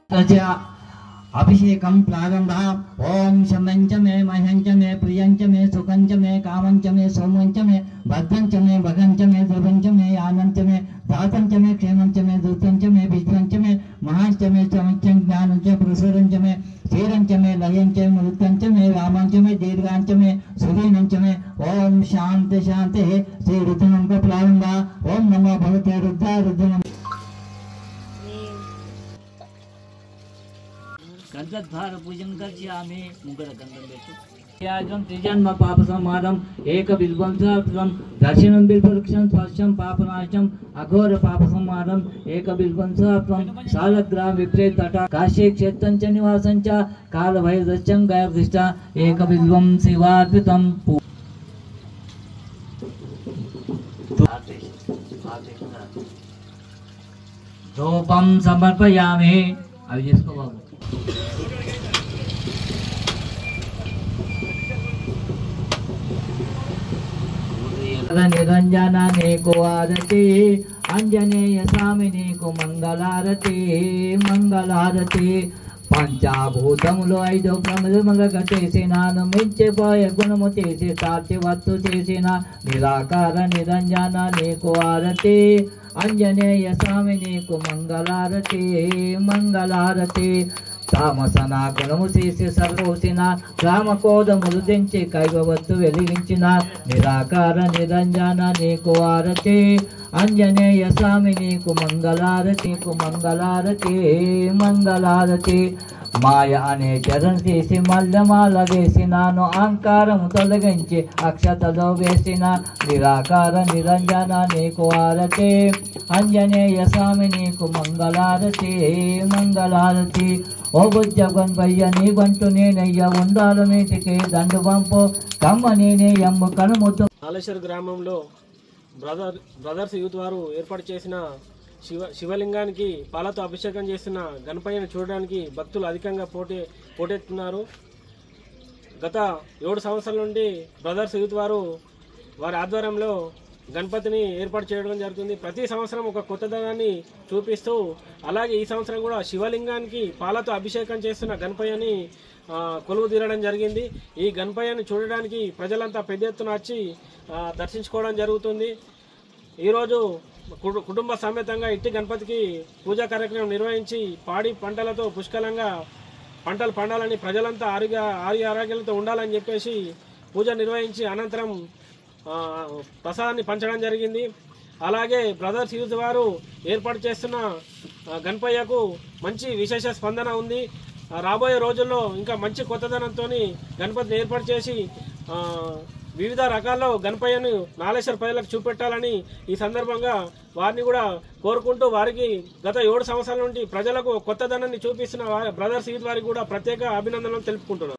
अभिषेकं प्रारंभ ओम शमंच मे मह्यंच मे प्रियंच मे सुखंच मे कामंच मे सोमंच मे भद्रंच मे भगंच मे ध्रुवंच मे आनंच मे दासंच मे क्षेमंच मे दुतंच मे विश्वंच मे महांच मे समंच ज्ञानंच प्रसुरंच मे धीरंच मे लयंच मृतंच मे रामंच मे दीर्घांच मे सुधीनंच मे ओम शांति शांति श्री रुद्रम का प्रारंभ ओम नमो भगवते रुद्राय रुद्रम गंधद्वार पूजन कर्षयामि मुगल गंधं बेचु याजं त्रिजन्म पापसंहारं एकबिल्वंसं दर्शनं बिल्वृक्षं स्पर्शं पापनाशं अघोर पापसंहारं एकबिल्वंसं सालग्राम विप्रेत तटा काशी क्षेत्रं च निवासं च कालभैरवश्चं गयकृष्ट एकबिल्वं शिवार्पितं धूपं समर्पयामि अभी जिसको बाबू निरंजनाने को आरती अंजनेय स्वामिने को मंगलारती मंगलारती పంచాభూతములు ఐదు ప్రముఖములు చేసినాను మించిపోయే గుణము చేసి సాక్షి వత్తు చేసిన నిరాకార నిరంజన నీకు ఆరతి అంజనేయ స్వామి నీకు మంగళారతి మంగళారతి తామసన గుణము చేసి సర్వోసిన రామకోదములు దించి కైవవత్తు వెలిగించిన నిరాకార నిరంజన నీకు ఆరతి అంజనేయ స్వామి నీకు మంగళారతి మంగళారతి మంగళారతి మాయ అనే చరణ తీసి మల్లమాల వేసినాను అహంకారము తొలగించి అక్షతలో వేసిన నిరాకార నిరంజన నీకు ఆరతి అంజనేయ స్వామి నీకు మంగళారతి మంగళారతి ఓ బుజ్జగన్ భయ్య నీ గంటు నేనయ్య ఉండాలు నీటికి దండు పంపు కమ్మ నేనే ఎమ్ము కనుముతో నాలేశ్వర్ గ్రామంలో బ్రదర్స్ యూత్ వారు ఏర్పాటు చేసిన శివలింగానికి పాలతో అభిషేకం చేస్తున్న గణపయ్యను చూడడానికి భక్తులు అధికంగా పోటెత్తున్నారు. గత 7 సంవత్సరాల నుండి బ్రదర్స్ యూత్ వారు వారి ఆధ్వర్యంలో గణపతిని ఏర్పాటు చేయడం జరుగుతుంది. ప్రతి సంవత్సరం ఒక కొత్తదనాన్ని చూపిస్తూ అలాగే ఈ సంవత్సరం కూడా శివలింగానికి పాలతో అభిషేకం చేస్తున్న గణపయ్యని కొలువు తీరడం జరిగింది. ఈ గణపయ్యని చూడడానికి ప్రజలంతా పెద్ద ఎత్తున వచ్చి దర్శించుకోవడం జరుగుతుంది. ఈరోజు కుటుంబ సమేతంగా ఇట్టి గణపతికి పూజా కార్యక్రమం నిర్వహించి పాడి పంటలతో పుష్కలంగా పంటలు పండాలని ప్రజలంతా ఆరోగ్యాలతో ఉండాలని చెప్పేసి పూజ నిర్వహించి అనంతరం ప్రసాదాన్ని పంచడం జరిగింది. అలాగే బ్రదర్స్ యూత్ వారు ఏర్పాటు చేస్తున్న గణపయ్యకు మంచి విశేష స్పందన ఉంది. రాబోయే రోజుల్లో ఇంకా మంచి కొత్తదనంతో గణపతిని ఏర్పాటు చేసి వివిధ రకాల్లో గణపయ్యను నాలేశ్వర ప్రజలకు చూపెట్టాలని ఈ సందర్భంగా వారిని కూడా కోరుకుంటూ వారికి గత 7 సంవత్సరాల నుండి ప్రజలకు కొత్తదనాన్ని చూపిస్తున్న బ్రదర్స్ యూత్ వారికి కూడా ప్రత్యేక అభినందనలు తెలుపుకుంటున్నారు.